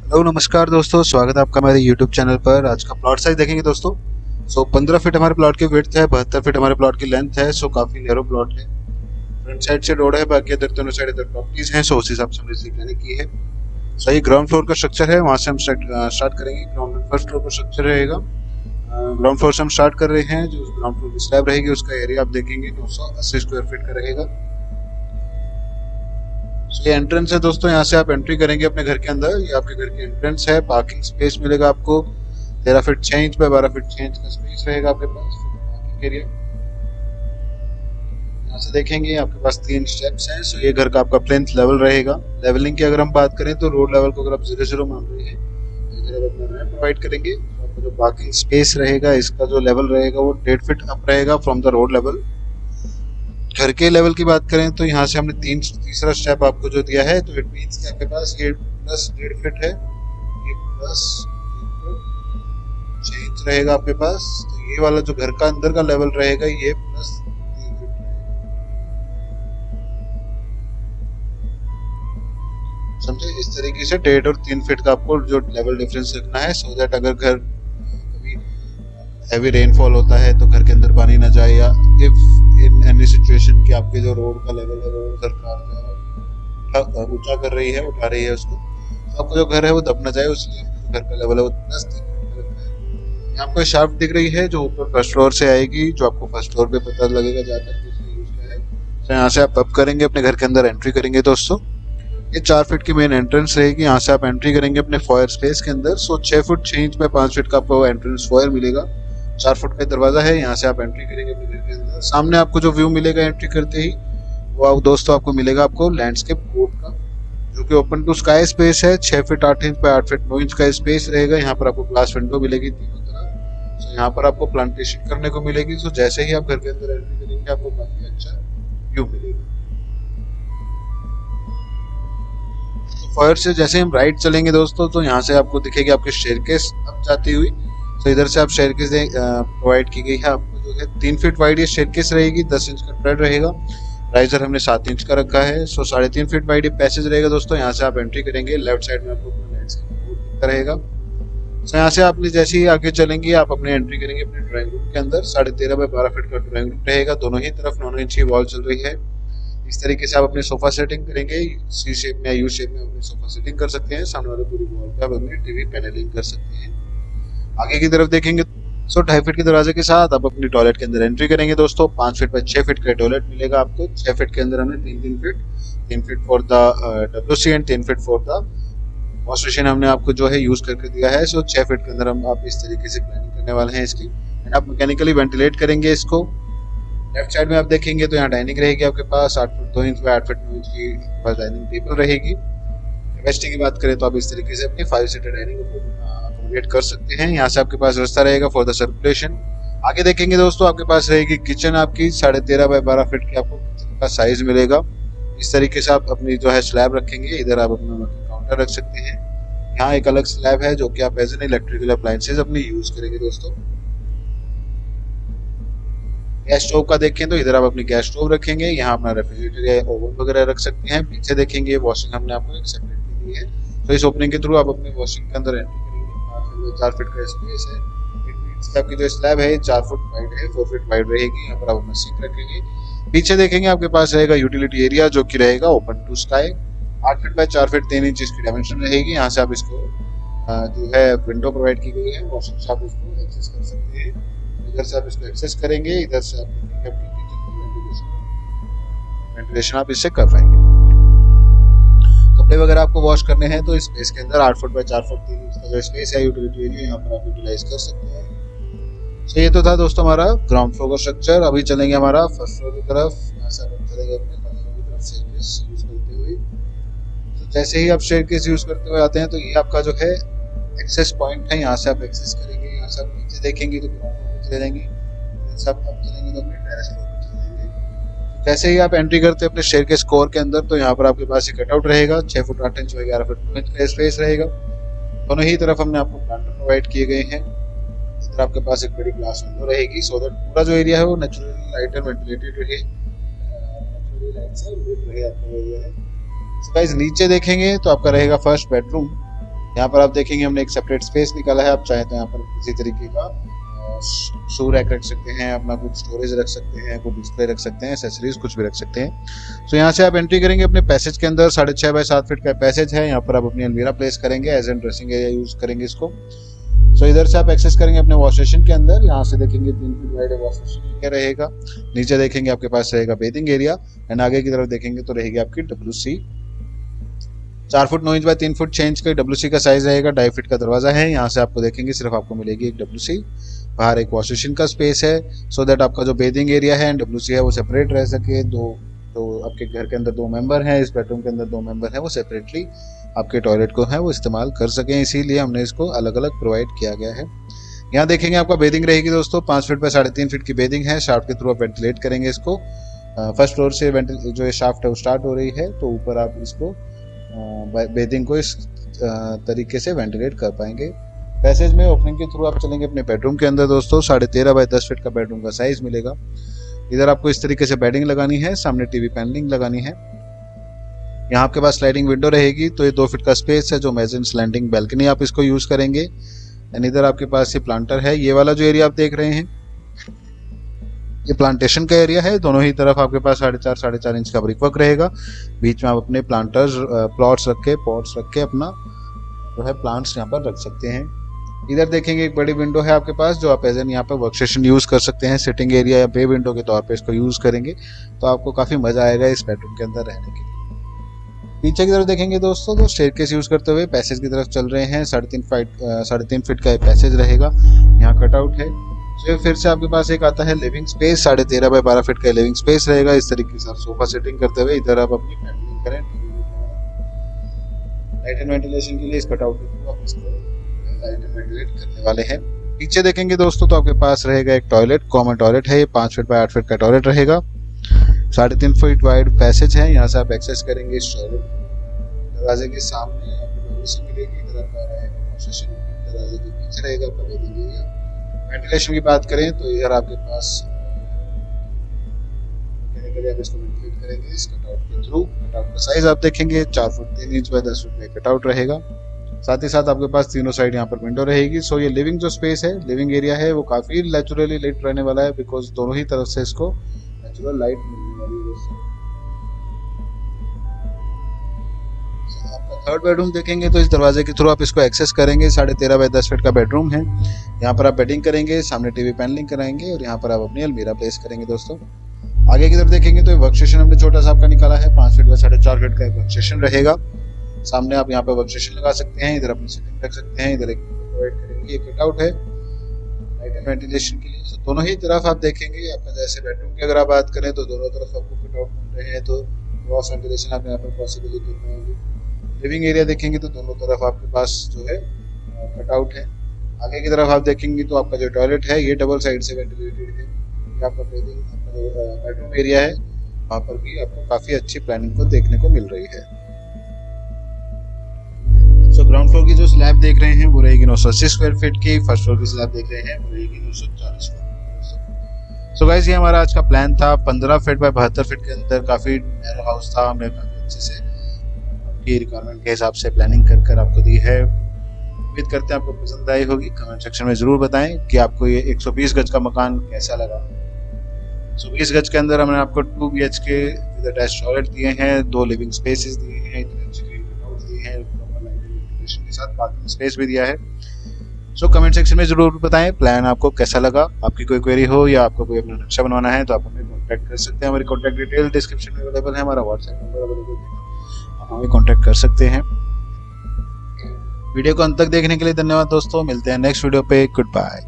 Hello नमस्कार दोस्तों, स्वागत है आपका हमारे यूट्यूब चैनल पर। आज का प्लॉट साइज देखेंगे दोस्तों। 15 फीट हमारे प्लॉट की विड्थ है, 72 फीट हमारे प्लॉट की लेंथ है। काफी नैरो प्लॉट है। फ्रंट साइड से रोड है, बाकी इधर दोनों साइड इधर प्रॉपर्टीज हैं। उस हिसाब से हमने इसकी प्लानिंग की है। सही ग्राउंड फ्लोर का स्ट्रक्चर है, वहां से हम स्टार्ट करेंगे। ग्राउंड फर्स्ट फ्लोर का स्ट्रक्चर रहेगा। ग्राउंड फ्लोर से हम स्टार्ट कर रहे हैं। जो ग्राउंड फ्लोर की स्लैब रहेगी उसका एरिया आप देखेंगे 980 स्क्वायर फीट का रहेगा। ये एंट्रेंस है दोस्तों, यहाँ से आप एंट्री करेंगे अपने घर के अंदर। ये आपके घर की एंट्रेंस है। पार्किंग स्पेस मिलेगा आपको 13 फीट 6 इंच पे 12 फीट 6 इंच का स्पेस रहेगा आपके पास पार्किंग एरिया। यहाँ से देखेंगे आपके पास 3 स्टेप्स हैं। ये घर का आपका प्लेन्थ लेवल रहेगा। लेवलिंग की अगर हम बात करें तो रोड लेवल को अगर आप 0-0 मान रहे हैं, इधर आप अपना रैंप प्रोवाइड करेंगे तो आपका जो पार्किंग स्पेस रहेगा इसका जो लेवल रहेगा वो 1.5 फीट अप रहेगा फ्रॉम द रोड लेवल। घर के लेवल की बात करें तो यहाँ से हमने तीसरा स्टेप आपको जो दिया है, तो इट मींस कि आपके पास ये प्लस 1.5 फीट है, ये प्लस 6 इंच रहेगा आपके पास। तो ये वाला जो घर का अंदर का लेवल रहेगा ये प्लस 3 फीट रहेगा। समझे? इस तरीके से 1.5 और 3 फीट का आपको जो लेवल डिफरेंस रखना है, सो दैट अगर घर कभी हैवी रेनफॉल होता है तो घर के अंदर पानी ना जाए, या इफ इन एनी सिचुएशन कि आपके जो रोड का लेवल है वो सरकार ऊंचा कर रही है, उठा रही है उसको, तो आपका जो घर है वो दब ना जाए, उसलिए घर का लेवल है वो प्लस 3 फीट रखा है। यहाँ आपको शाफ्ट दिख रही है जो ऊपर फर्स्ट फ्लोर से आएगी, जो आपको फर्स्ट फ्लोर पे पता लगेगा जहाँ तक इसका यूज का है। तो यहाँ से आप अप करेंगे, अपने घर के अंदर एंट्री करेंगे दोस्तों। ये 4 फीट की मेन एंट्रेंस रहेगी। यहाँ से आप एंट्री करेंगे अपने फॉयर स्पेस के अंदर। 6 फुट 6 इंच में 5 फीट का आपको एंट्रेंस फॉयर मिलेगा। 4 फुट का दरवाजा है। यहाँ से आप एंट्री करेंगे अपने घर के अंदर। सामने आपको जो व्यू मिलेगा एंट्री करते ही, वो दोस्तों आपको मिलेगा आपको लैंडस्केप कोर्ट का, जो कि ओपन टू स्काई स्पेस है। 6 फीट 8 इंच पे 8 फीट 9 इंच का स्पेस रहेगा। यहाँ पर आपको ग्लास विंडो मिलेगी तीनों तरफ। यहाँ पर आपको प्लांटेशन करने को मिलेगी। जैसे ही आप घर के अंदर एंट्री करेंगे आपको काफी अच्छा व्यू मिलेगा। फॉयर से जैसे हम राइट चलेंगे दोस्तों, तो यहाँ से आपको दिखेगी आपकी स्टेयरकेस अप जाती हुई। तो इधर से आप स्टेयरकेस प्रोवाइड की गई है आपको, जो है 3 फीट वाइड ये स्टेयरकेस रहेगी, 10 इंच का ट्रेड रहेगा। राइजर हमने 7 इंच का रखा है। 3.5 फीट वाइड ये पैसेज रहेगा दोस्तों। यहाँ से आप एंट्री करेंगे, लेफ्ट साइड में आपको अपना लैंडस्केप बोर्ड दिखता रहेगा। यहाँ से आपने जैसे ही आगे चलेंगे आप अपने एंट्री करेंगे अपने ड्राइंग रूम के अंदर। 13.5 बाय 12 फीट का ड्राइंग रूम रहेगा। दोनों ही तरफ 9 इंच की वॉल चल रही है। इस तरीके से आप अपने सोफा सेटिंग करेंगे। सी शेप में या यू शेप में अपने सोफा सेटिंग कर सकते हैं। सामने वाले पूरी वॉल पे आप अपनी टीवी पैनलिंग कर सकते हैं। आगे की तरफ देखेंगे 2.5 फीट के दरवाजे के साथ आप अपनी टॉयलेट के अंदर एंट्री करेंगे दोस्तों। 5 फीट बाय 6 फीट का टॉयलेट मिलेगा आपको। 6 फीट के अंदर हमने 3 feet for the WC and 3 feet for the wash basin हमने आपको जो है यूज करके दिया है। 6 फीट के अंदर हम आप इस तरीके से प्लानिंग करने वाले हैं इसकी। एंड आप मैकेनिकली वेंटिलेट करेंगे इसको। लेफ्ट साइड में आप देखेंगे तो यहाँ डाइनिंग रहेगी आपके पास। 8 feet 2 inch by 8 feet 9 inch की पास डाइनिंग टेबल रहेगी। कैपेसिटी की बात करें तो आप इस तरीके से अपनी 5 सीटर डाइनिंग अकोमोडेट कर सकते हैं। यहाँ से आपके पास रास्ता रहेगा फॉर द सर्कुलेशन। आगे देखेंगे दोस्तों आपके पास रहेगी किचन आपकी। 13.5 बाय 12 फीट की आपको किचन का साइज मिलेगा। इस तरीके से आप अपनी जो है स्लैब रखेंगे। इधर आप अपना काउंटर रख सकते हैं। यहाँ एक अलग स्लैब है जो कि आप एज एन इलेक्ट्रिकल अप्लायंसेज अपनी यूज करेंगे दोस्तों। गैस स्टोव का देखें तो इधर आप अपनी गैस स्टोव रखेंगे। यहाँ अपना रेफ्रिजरेटर या ओवन वगैरह रख सकते हैं। पीछे देखेंगे वॉशिंग हमने आपको एक सेपरेट दी है। तो इस ओपनिंग के थ्रू आप अपनी वॉशिंग के अंदर एंट्री करेंगे। 4 फीट का स्पेस है। आपकी जो स्लैब है 4 फुट वाइड है, 4 फीट वाइड रहेगी। यहाँ पर आप अपना सिंक रखेंगे। पीछे देखेंगे आपके पास रहेगा यूटिलिटी एरिया जो कि रहेगा open to sky. 8 feet by 4 feet 3 inch इसकी डायमेंशन रहेगी। यहाँ से आप इसको जो है विंडो प्रोवाइड की गई है, वॉशिंग से आप इसको एक्सेस कर सकते हैं। इधर से आप इसको एक्सेस करेंगे, इधर से आप वेंटिलेशन आप इससे कर पाएंगे। कपड़े वगैरह आपको वॉश करने हैं तो इस स्पेस के अंदर 8 फुट बाय 4 फुट 3 इंच का जो स्पेस है यूटिलिटी एरिया, यहाँ पर आप यूटिलाइज कर सकते हैं। तो ये तो था दोस्तों हमारा ग्राउंड फ्लोर का स्ट्रक्चर। अभी चलेंगे हमारा फर्स्ट फ्लोर की तरफ। यहाँ से आप चलेंगे अपने फर्स्ट फ्लोर की तरफ स्टेयरकेस यूज करते हुए। तो जैसे ही आप स्टेयरकेस यूज करते हुए आते हैं तो ये आपका जो है एक्सेस पॉइंट है। यहाँ से आप एक्सेस करेंगे। यहाँ से आप नीचे देखेंगे तो ग्राउंड फ्लोर पे चले जाएंगे। सब आप चलेंगे तो अपने टेरेस फ्लोर पे चले जाएंगे। जैसे ही आप एंट्री करते हैं अपने स्टेयरकेस कोर के अंदर, तो यहाँ पर आपके पास एक कटआउट रहेगा। 6 फुट 8 इंच 11 फुट 9 इंच का स्पेस रहेगा। दोनों ही तरफ हमने आपको प्लांटर प्रोवाइड किए गए हैं। इधर आपके पास एक बड़ी ग्लास विंडो रहेगी, सो दैट पूरा जो एरिया है वो नेचुरली लाइट एंड वेंटिलेटेड रहे। नेचुरली लाइट से lit रहे आपका एरिया है। गाइस नीचे देखेंगे तो आपका रहेगा फर्स्ट बेडरूम। यहाँ पर आप देखेंगे हमने एक सेपरेट स्पेस निकाला है। आप चाहे तो यहाँ पर किसी तरीके का शू रैक रख सकते हैं, अपना कुछ स्टोरेज रख सकते हैं, कुछ डिस्प्ले रख सकते हैं, एक्सेसरीज कुछ भी रख सकते हैं। तो यहाँ से आप एंट्री करेंगे अपने पैसेज के अंदर। 6.5 बाय 7 फीट का पैसेज है। यहाँ पर आप अपनी अलमीरा प्लेस करेंगे, as an dressing area use करेंगे इसको। सो इधर से आप एक्सेस करेंगे अपने वॉश बेसिन के अंदर। यहाँ से देखेंगे 3 फीट वाइड वॉश बेसिन क्या रहेगा। नीचे देखेंगे आपके पास रहेगा बेथिंग एरिया, एंड आगे की तरफ देखेंगे तो रहेगी आपकी WC। 4 foot 9 inch by 3 foot 6 inch का WC का साइज रहेगा। 2.5 फीट का दरवाजा है। यहाँ से आपको देखेंगे सिर्फ आपको मिलेगी एक WC। बाहर एक वॉश बेसिन का स्पेस है, सो दैट आपका जो बेथिंग एरिया है एंड WC है वो सेपरेट रह सके। तो आपके घर के अंदर 2 मेंबर हैं, इस बेडरूम के अंदर 2 मेंबर हैं, वो सेपरेटली आपके टॉयलेट को है वो इस्तेमाल कर सकें, इसीलिए हमने इसको अलग अलग प्रोवाइड किया गया है। यहाँ देखेंगे आपका बेदिंग रहेगी दोस्तों। 5 फीट बाय 3.5 फीट की बेदिंग है। शाफ्ट के थ्रू आप वेंटिलेट करेंगे इसको। फर्स्ट फ्लोर से जो ये शाफ्ट है वो स्टार्ट हो रही है, तो ऊपर आप इसको बेदिंग को इस तरीके से वेंटिलेट कर पाएंगे। पैसेज में ओपनिंग के थ्रू आप चलेंगे अपने बेडरूम के अंदर दोस्तों। 13.5 बाय 10 फीट का बेडरूम का साइज मिलेगा। इधर आपको इस तरीके से बेडिंग लगानी है, सामने टीवी पैनलिंग लगानी है। यहाँ आपके पास स्लाइडिंग विंडो रहेगी, तो ये 2 फीट का स्पेस है जो मेजन स्लैंडिंग बैल्कनी आप इसको यूज करेंगे। एंड इधर आपके पास ये प्लांटर है। ये वाला जो एरिया आप देख रहे हैं ये प्लांटेशन का एरिया है। दोनों ही तरफ आपके पास 4.5 इंच का ब्रिकवर्क रहेगा। बीच में आप अपने प्लांटर्स प्लॉट्स रख के पॉट्स रख के अपना जो है प्लांट्स यहाँ पर रख सकते हैं। इधर देखेंगे एक बड़ी विंडो है आपके पास, जो आप एज एन यहाँ पर वर्कस्टेशन यूज कर सकते हैं। सिटिंग एरिया या बे विंडो के तौर पे इसको यूज करेंगे तो आपको काफी मजा आएगा इस बेडरूम के अंदर रहने के लिए। पीछे की तरफ देखेंगे दोस्तों तो स्टेयरकेस यूज करते हुए पैसेज की तरफ चल रहे हैं। 3.5 फीट का पैसेज रहेगा। यहाँ कटआउट है। तो फिर से आपके पास एक आता है लिविंग स्पेस। 13.5 बाय 12 फीट का लिविंग स्पेस रहेगा। इस तरीके से आप सोफा सेटिंग करते हुए इधर आप अपनी पैनलिंग करें। लाइट एंड वेंटिलेशन के लिए इस कटआउट के थ्रू आप इसको लाइट एंड वेंटिलेट करने वाले हैं। पीछे देखेंगे दोस्तों तो आपके पास रहेगा एक टॉयलेट, कॉमन टॉयलेट है। ये 5 फीट बाय 8 फीट का टॉयलेट रहेगा। 3.5 फीट वाइड पैसेज है। यहाँ से आप एक्सेस करेंगे इस टॉयलेट। दरवाजे के सामने आपको WC मिलेगी। इधर आपका रहेगा वॉश बेसिन, दरवाजे के पीछे रहेगा आपका बेदिंग एरिया। वेंटिलेशन की बात करें तो इधर आपके पास आप इसको वेंटिलेट करेंगे इस कटआउट के थ्रू। कटआउट का साइज आप देखेंगे 4 फुट 3 इंच बाय 10 फुट का कटआउट रहेगा। साथ ही साथ आपके पास तीनों साइड यहाँ पर विंडो रहेगी। सो ये लिविंग जो स्पेस है, लिविंग एरिया है, वो काफी नेचुरली लाइट रहने वाला है, बिकॉज दोनों ही तरफ से इसको नेचुरल लाइट मिलने वाली है। आपका थर्ड बेडरूम देखेंगे तो इस दरवाजे के थ्रू आप इसको एक्सेस करेंगे। 13.5 बाय 10 फीट का बेडरूम है। यहाँ पर आप बेडिंग करेंगे, सामने टीवी पैनलिंग कराएंगे और यहाँ पर आप अपनी अलमीरा प्लेस करेंगे दोस्तों। आगे की तरफ देखेंगे तो वर्क स्टेशन हमने छोटा सा आपका निकाला है। 5 फीट बाय 4.5 फीट का एक वर्क स्टेशन रहेगा। सामने आप यहाँ पे वर्क स्टेशन लगा सकते हैं। इधर अपनी सेटिंग रख सकते हैं। इधर एक प्रोवाइड करेंगे। एक कटआउट है लाइट एंड वेंटिलेशन के लिए। तो दोनों ही तरफ आप देखेंगे आपका जैसे बेडरूम की अगर आप बात करें तो दोनों तरफ आपको कटआउट मिल रहे हैं, तो क्रॉस वेंटिलेशन आप यहाँ पर पॉसिबली कर पाएंगे। लिविंग एरिया देखेंगे तो दोनों तरफ आपके पास जो है कटआउट है। आगे की तरफ आप देखेंगे तो आपका जो टॉयलेट है ये डबल साइड से वेंटिलेटेड है। ये आपका बेडरूम एरिया है, वहाँ पर भी आपको काफी अच्छी प्लानिंग को देखने को मिल रही है। सो ग्राउंड फ्लोर की जो स्लैब देख रहे हैं वो रहेगी 980 स्क्वायर फीट की। फर्स्ट फ्लोर की स्लैब देख रहे हैं वो रहेगी 940 स्क्वायर फीट। सो गाइस ये हमारा आज का प्लान था। 15 फीट बाय 72 फीट के अंदर काफी नैरो हाउस था। हमने काफी अच्छे से आपकी रिक्वायरमेंट के हिसाब से प्लानिंग कर आपको दी है। उम्मीद करते हैं आपको पसंद आई होगी। कमेंट सेक्शन में जरूर बताएं कि आपको ये 120 गज का मकान कैसा लगा। 120 गज के अंदर हमने आपको 2 BHK विद अटैच्ड टॉयलेट दिए हैं, 2 लिविंग स्पेसेस दिए हैं, इतने अच्छे ग्रीन कटआउट्स दिए हैं, प्रॉपर लाइटिंग वेंटिलेशन के साथ पार्किंग स्पेस भी दिया है। सो कमेंट सेक्शन में जरूर बताएं प्लान आपको कैसा लगा। आपकी कोई क्वेरी हो या आपको कोई अपना नक्शा बनवाना है तो आप हमें कॉन्टैक्ट कर सकते हैं। हमारी कॉन्टैक्ट डिटेल डिस्क्रिप्शन में अवेलेबल है। हमारा व्हाट्सएप नंबर अवेलेबल है, आप हमें कॉन्टैक्ट कर सकते हैं। वीडियो को अंत तक देखने के लिए धन्यवाद दोस्तों। मिलते हैं नेक्स्ट वीडियो पे। Good bye.